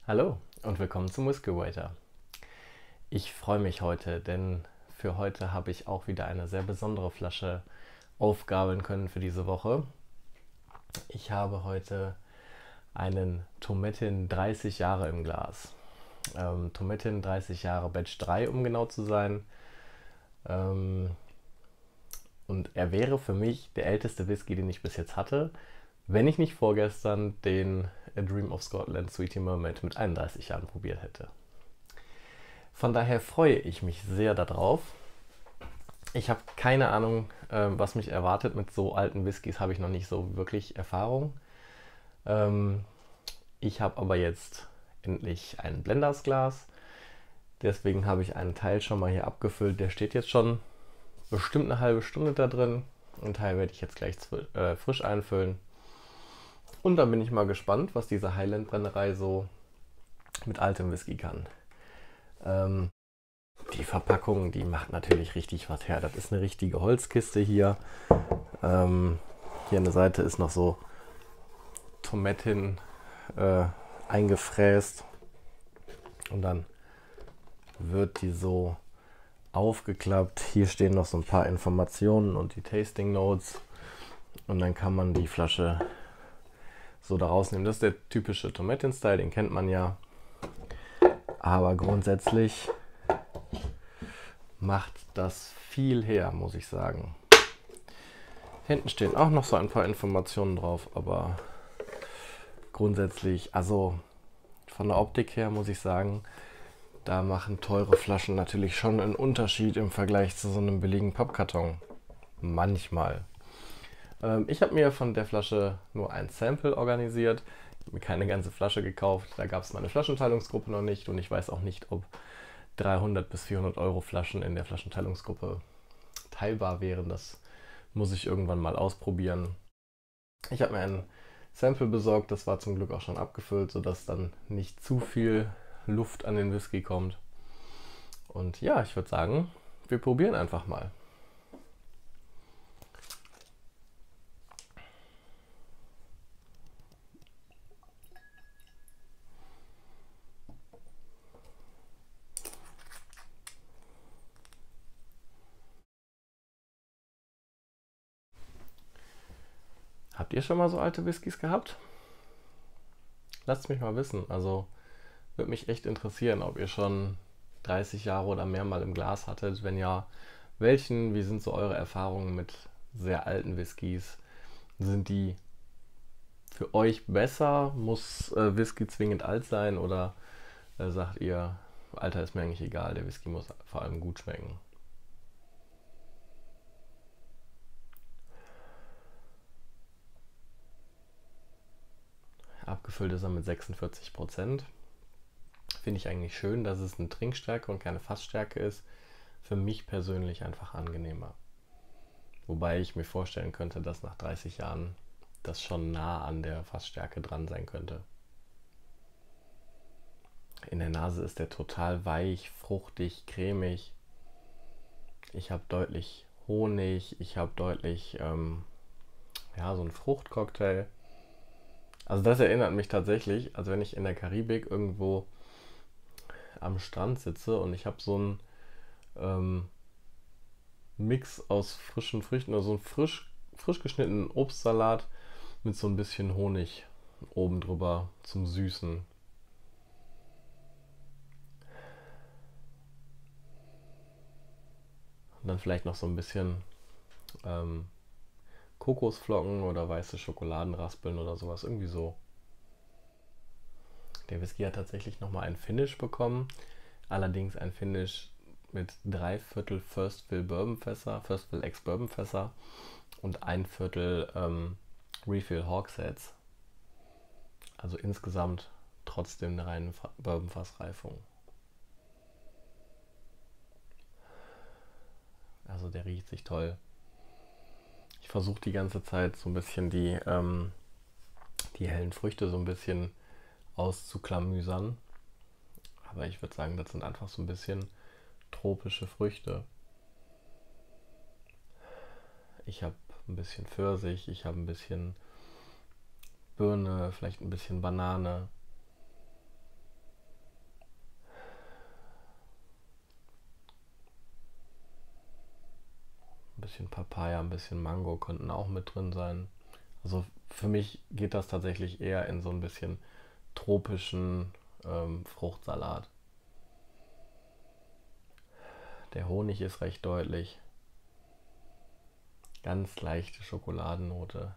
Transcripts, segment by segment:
Hallo und willkommen zum Whisky Waiter. Ich freue mich heute, denn für heute habe ich auch wieder eine sehr besondere Flasche aufgabeln können für diese Woche. Ich habe heute einen Tomettin 30 Jahre im Glas. Tomettin 30 Jahre Batch 3, um genau zu sein. Und er wäre für mich der älteste Whisky, den ich bis jetzt hatte, wenn ich nicht vorgestern den A Dream of Scotland Sweetie Mermaid mit 31 Jahren probiert hätte. Von daher freue ich mich sehr darauf. Ich habe keine Ahnung, was mich erwartet. Mit so alten Whiskys habe ich noch nicht so wirklich Erfahrung. Ähm, Ich habe aber jetzt endlich ein Blendersglas. Deswegen habe ich einen Teil schon mal hier abgefüllt. Der steht jetzt schon bestimmt eine halbe Stunde da drin. Einen Teil werde ich jetzt gleich frisch einfüllen. Und dann bin ich mal gespannt, was diese Highland Brennerei so mit altem Whisky kann. Ähm, Die Verpackung, die macht natürlich richtig was her. Das ist eine richtige Holzkiste hier. Hier an der Seite ist noch so Tomettin eingefräst. Und dann wird die so aufgeklappt. Hier stehen noch so ein paar Informationen und die Tasting Notes. Und dann kann man die Flasche so da rausnehmen. Das ist der typische Tomettin-Style, den kennt man ja. Aber grundsätzlich macht das viel her, muss ich sagen. Hinten stehen auch noch so ein paar Informationen drauf, aber grundsätzlich, also von der Optik her muss ich sagen, da machen teure Flaschen natürlich schon einen Unterschied im Vergleich zu so einem billigen Pappkarton. Manchmal. Ich habe mir von der Flasche nur ein Sample organisiert. Ich habe mir keine ganze Flasche gekauft. Da gab es meine Flaschenteilungsgruppe noch nicht und ich weiß auch nicht, ob 300 bis 400 Euro Flaschen in der Flaschenteilungsgruppe teilbar wären. Das muss ich irgendwann mal ausprobieren. Ich habe mir ein Sample besorgt, das war zum Glück auch schon abgefüllt, sodass dann nicht zu viel Luft an den Whisky kommt. Und ja, ich würde sagen, wir probieren einfach mal. Habt ihr schon mal so alte Whiskys gehabt? Lasst mich mal wissen. Also würde mich echt interessieren, ob ihr schon 30 Jahre oder mehr mal im Glas hattet. Wenn ja, welchen? Wie sind so eure Erfahrungen mit sehr alten Whiskys? Sind die für euch besser? Muss Whisky zwingend alt sein? Oder sagt ihr, Alter ist mir eigentlich egal, der Whisky muss vor allem gut schmecken? Abgefüllt ist er mit 46%. Finde ich eigentlich schön, dass es eine Trinkstärke und keine Fassstärke ist. Für mich persönlich einfach angenehmer. Wobei ich mir vorstellen könnte, dass nach 30 Jahren das schon nah an der Fassstärke dran sein könnte. In der Nase ist der total weich, fruchtig, cremig. Ich habe deutlich Honig, ich habe deutlich ja, so einen Fruchtcocktail. Also das erinnert mich tatsächlich, als wenn ich in der Karibik irgendwo am Strand sitze und ich habe so einen ähm, Mix aus frischen Früchten, also so einen frisch geschnittenen Obstsalat mit so ein bisschen Honig oben drüber zum Süßen. Und dann vielleicht noch so ein bisschen ähm, Kokosflocken oder weiße Schokoladenraspeln oder sowas. Irgendwie so. Der Whisky hat tatsächlich nochmal ein Finish bekommen. Allerdings ein Finish mit 3/4 First Fill Bourbon Fässer, First Fill Ex Bourbon Fässer und 1/4 Refill Hogsheads. Also insgesamt trotzdem eine reine Bourbon Fassreifung. Also der riecht sich toll. Ich versuche die ganze Zeit so ein bisschen die hellen Früchte so ein bisschen auszuklamüsern. Aber ich würde sagen, das sind einfach so ein bisschen tropische Früchte. Ich habe ein bisschen Pfirsich, ich habe ein bisschen Birne, vielleicht ein bisschen Banane. bisschen Papaya, ein bisschen Mango könnten auch mit drin sein. Also für mich geht das tatsächlich eher in so ein bisschen tropischen Fruchtsalat. Der Honig ist recht deutlich. Ganz leichte Schokoladennote.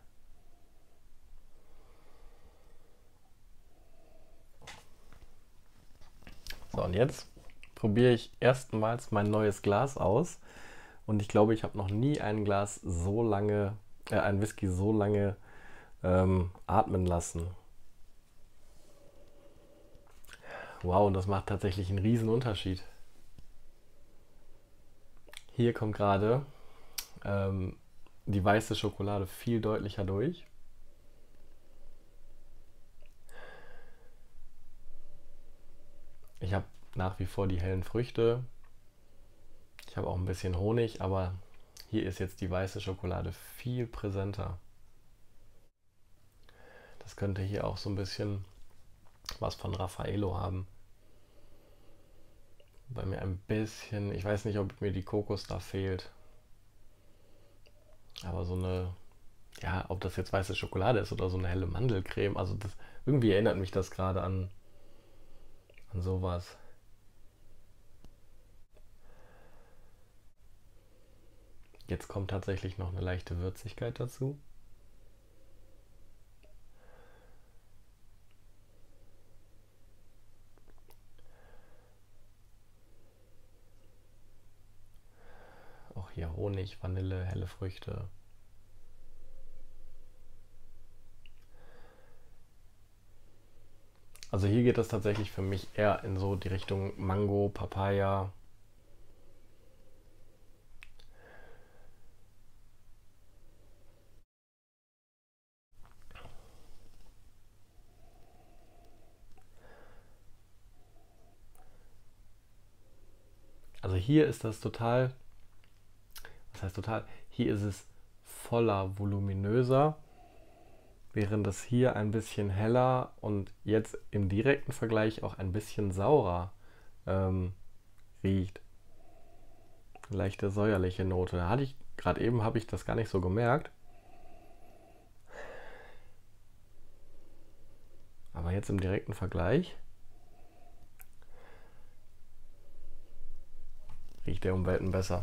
So, und jetzt probiere ich erstmals mein neues Glas aus. Und ich glaube, ich habe noch nie ein ein Whisky so lange atmen lassen. Wow, und das macht tatsächlich einen riesen Unterschied. Hier kommt gerade ähm, die weiße Schokolade viel deutlicher durch. Ich habe nach wie vor die hellen Früchte. Ich habe auch ein bisschen Honig, aber hier ist jetzt die weiße Schokolade viel präsenter. Das könnte hier auch so ein bisschen was von Raffaello haben. Bei mir ein bisschen, ich weiß nicht, ob mir die Kokos da fehlt. Aber so eine, ja, ob das jetzt weiße Schokolade ist oder so eine helle Mandelcreme, also das, irgendwie erinnert mich das gerade an sowas. Jetzt kommt tatsächlich noch eine leichte Würzigkeit dazu. Auch hier Honig, Vanille, helle Früchte. Also hier geht das tatsächlich für mich eher in so die Richtung Mango, Papaya. Also hier ist das total, was heißt total? Hier ist es voller, voluminöser, während das hier ein bisschen heller und jetzt im direkten Vergleich auch ein bisschen saurer ähm, riecht. Eine leichte säuerliche Note. Da hatte ich gerade eben, habe ich das gar nicht so gemerkt. Aber jetzt im direkten Vergleich riecht der um Welten besser.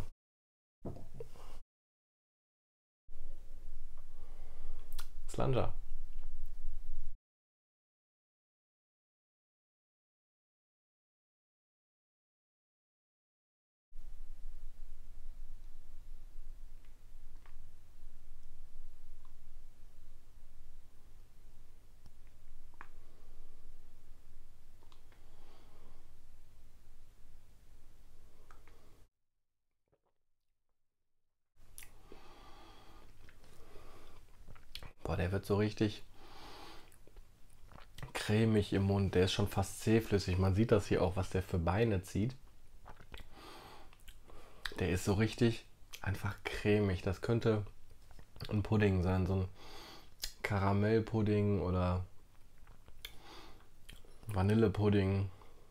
Slanger. Boah, der wird so richtig cremig im Mund. Der ist schon fast zähflüssig. Man sieht das hier auch, was der für Beine zieht. Der ist so richtig einfach cremig. Das könnte ein Pudding sein, so ein Karamellpudding oder Vanillepudding.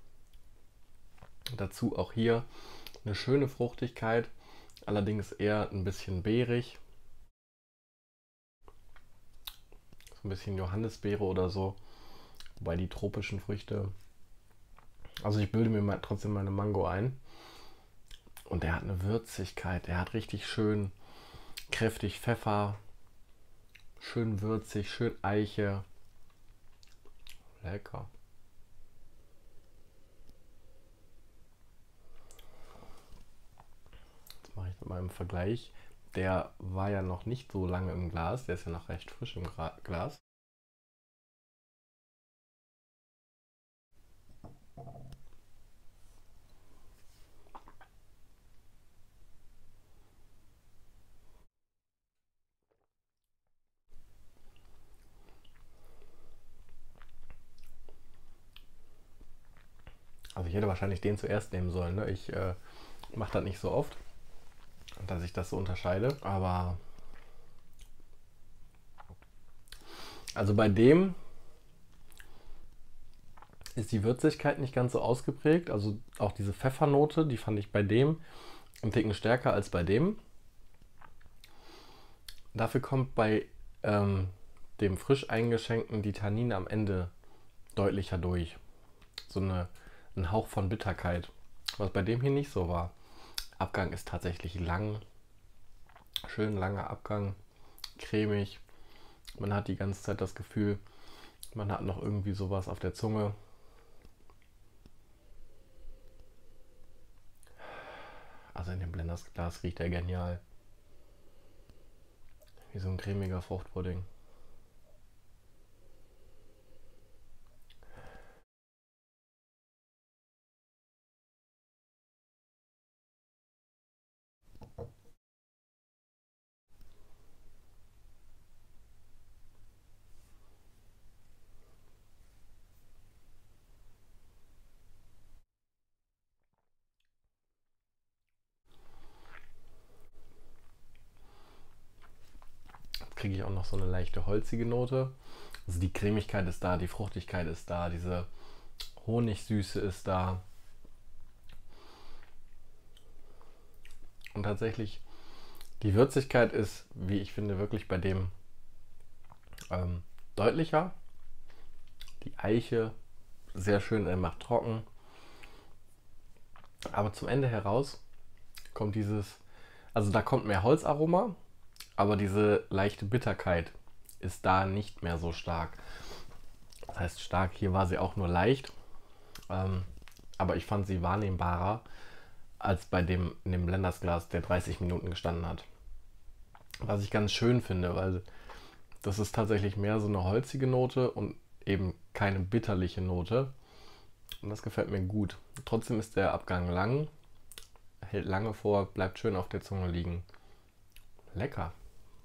Dazu auch hier eine schöne Fruchtigkeit, allerdings eher ein bisschen beerig. So ein bisschen Johannisbeere oder so. Wobei die tropischen Früchte. Also ich bilde mir trotzdem meine Mango ein. Und der hat eine Würzigkeit. Der hat richtig schön kräftig Pfeffer. Schön würzig, schön Eiche. Lecker. Jetzt mache ich mal im Vergleich. Der war ja noch nicht so lange im Glas. Der ist ja noch recht frisch im Glas. Also ich hätte wahrscheinlich den zuerst nehmen sollen. Ne? Ich mache das nicht so oft, dass ich das so unterscheide. Aber also bei dem ist die Würzigkeit nicht ganz so ausgeprägt. Also auch diese Pfeffernote, die fand ich bei dem einen Ticken stärker als bei dem. Dafür kommt bei dem frisch eingeschenkten die Tannine am Ende deutlicher durch. So ein Hauch von Bitterkeit, was bei dem hier nicht so war. Abgang ist tatsächlich lang, schön langer Abgang, cremig. Man hat die ganze Zeit das Gefühl, man hat noch irgendwie sowas auf der Zunge. Also in dem Blenders Glas riecht er genial. Wie so ein cremiger Fruchtpudding. Jetzt kriege ich auch noch so eine leichte holzige Note. Also die Cremigkeit ist da, die Fruchtigkeit ist da, diese Honigsüße ist da. Und tatsächlich, die Würzigkeit ist, wie ich finde, wirklich bei dem deutlicher. Die Eiche sehr schön, er macht trocken. Aber zum Ende heraus kommt also da kommt mehr Holzaroma, aber diese leichte Bitterkeit ist da nicht mehr so stark. Das heißt stark, hier war sie auch nur leicht, aber ich fand sie wahrnehmbarer als in dem Blenders Glas, der 30 Minuten gestanden hat. Was ich ganz schön finde, weil das ist tatsächlich mehr so eine holzige Note und eben keine bitterliche Note. Und das gefällt mir gut. Trotzdem ist der Abgang lang, hält lange vor, bleibt schön auf der Zunge liegen. Lecker.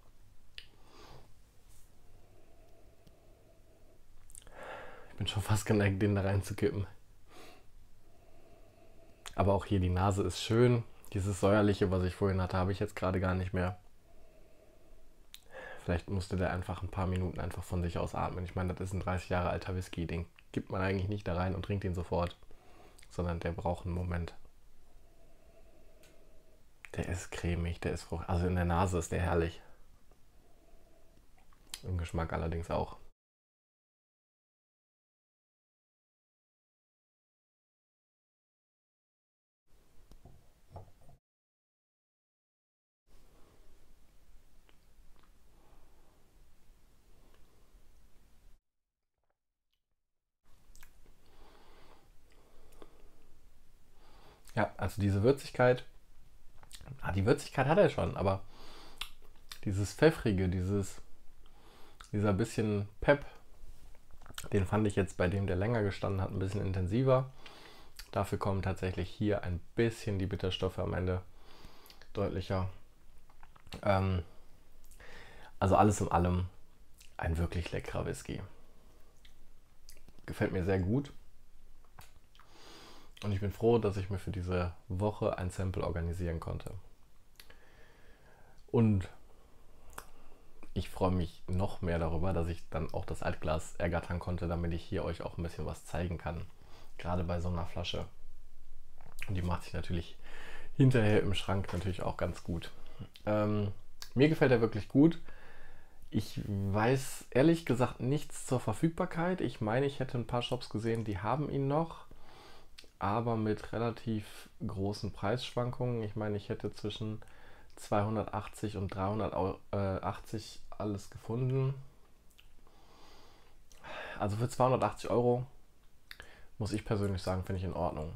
Ich bin schon fast geneigt, den da reinzukippen. Aber auch hier die Nase ist schön. Dieses säuerliche, was ich vorhin hatte, habe ich jetzt gerade gar nicht mehr. Vielleicht musste der einfach ein paar Minuten einfach von sich aus atmen. Ich meine, das ist ein 30 Jahre alter Whisky. Den gibt man eigentlich nicht da rein und trinkt ihn sofort. Sondern der braucht einen Moment. Der ist cremig, der ist fruchtig. Also in der Nase ist der herrlich. Im Geschmack allerdings auch. Ja, also diese Würzigkeit. Die Würzigkeit hat er schon, aber dieses Pfeffrige, dieser bisschen Pep, den fand ich jetzt bei dem, der länger gestanden hat, ein bisschen intensiver. Dafür kommen tatsächlich hier ein bisschen die Bitterstoffe am Ende deutlicher. Also alles in allem ein wirklich leckerer Whisky. Gefällt mir sehr gut. Und ich bin froh, dass ich mir für diese Woche ein Sample organisieren konnte. Und ich freue mich noch mehr darüber, dass ich dann auch das Altglas ergattern konnte, damit ich hier euch auch ein bisschen was zeigen kann. Gerade bei so einer Flasche. Und die macht sich natürlich hinterher im Schrank natürlich auch ganz gut. Mir gefällt er wirklich gut. Ich weiß ehrlich gesagt nichts zur Verfügbarkeit. Ich meine, ich hätte ein paar Shops gesehen, die haben ihn noch, aber mit relativ großen Preisschwankungen. Ich meine, ich hätte zwischen 280 und 380 alles gefunden. Also für 280 Euro muss ich persönlich sagen, finde ich in Ordnung.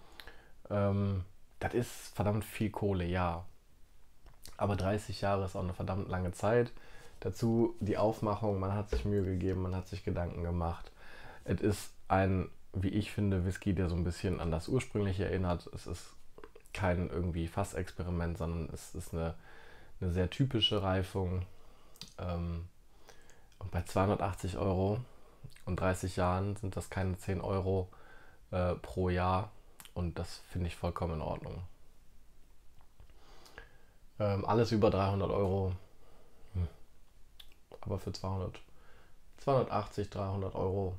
Das ist verdammt viel Kohle, ja. Aber 30 Jahre ist auch eine verdammt lange Zeit. Dazu die Aufmachung, man hat sich Mühe gegeben, man hat sich Gedanken gemacht. Es ist ein, wie ich finde, Whisky, der so ein bisschen an das ursprüngliche erinnert. Es ist kein irgendwie Fassexperiment, sondern es ist eine sehr typische Reifung. Und bei 280 Euro und 30 Jahren sind das keine 10 Euro pro Jahr. Und das finde ich vollkommen in Ordnung. Alles über 300 Euro. Aber für 280, 300 Euro,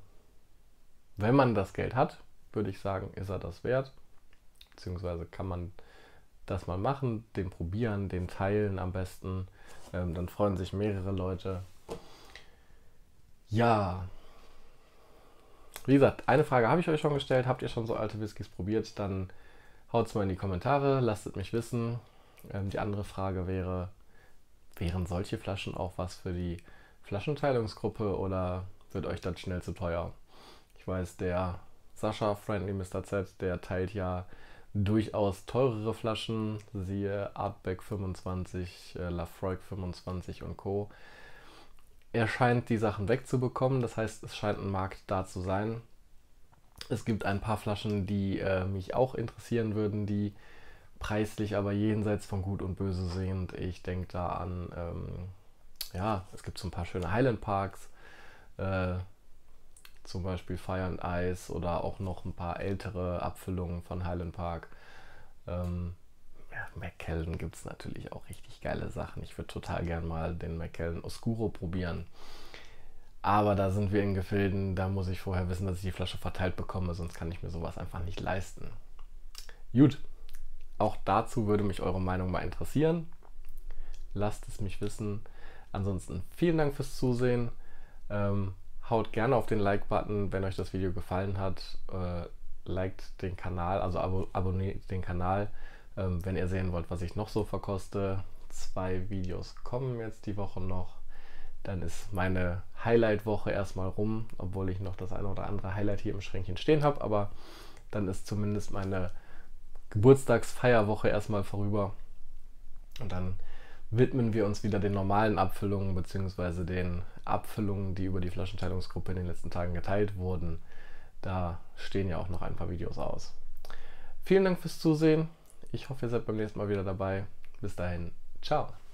wenn man das Geld hat, würde ich sagen, ist er das wert. Beziehungsweise kann man das mal machen, den probieren, den teilen am besten. Dann freuen sich mehrere Leute. Ja, wie gesagt, eine Frage habe ich euch schon gestellt. Habt ihr schon so alte Whiskys probiert? Dann haut es mal in die Kommentare, lasst es mich wissen. Die andere Frage wäre, wären solche Flaschen auch was für die Flaschenteilungsgruppe oder wird euch das schnell zu teuer? Ich weiß, der Sascha, Friendly Mr. Z, der teilt ja durchaus teurere Flaschen, siehe Artback 25, Lafroig 25 und Co. Er scheint die Sachen wegzubekommen, das heißt, es scheint ein Markt da zu sein. Es gibt ein paar Flaschen, die mich auch interessieren würden, die preislich aber jenseits von Gut und Böse sind. Ich denke da an, ja, es gibt so ein paar schöne Highland Parks, zum Beispiel Fire and Ice oder auch noch ein paar ältere Abfüllungen von Highland Park. Ja, Macallan gibt es natürlich auch richtig geile Sachen. Ich würde total gern mal den Macallan Oscuro probieren. Aber da sind wir in Gefilden, da muss ich vorher wissen, dass ich die Flasche verteilt bekomme, sonst kann ich mir sowas einfach nicht leisten. Gut, auch dazu würde mich eure Meinung mal interessieren. Lasst es mich wissen. Ansonsten vielen Dank fürs Zusehen. Haut gerne auf den Like-Button, wenn euch das Video gefallen hat. Liked den Kanal, also abonniert den Kanal, wenn ihr sehen wollt, was ich noch so verkoste. 2 Videos kommen jetzt die Woche noch. Dann ist meine Highlight-Woche erstmal rum, obwohl ich noch das eine oder andere Highlight hier im Schränkchen stehen habe. Aber dann ist zumindest meine Geburtstagsfeierwoche erstmal vorüber. Und dann widmen wir uns wieder den normalen Abfüllungen bzw. den Abfüllungen, die über die Flaschenteilungsgruppe in den letzten Tagen geteilt wurden. Da stehen ja auch noch ein paar Videos aus. Vielen Dank fürs Zusehen. Ich hoffe, ihr seid beim nächsten Mal wieder dabei. Bis dahin, ciao.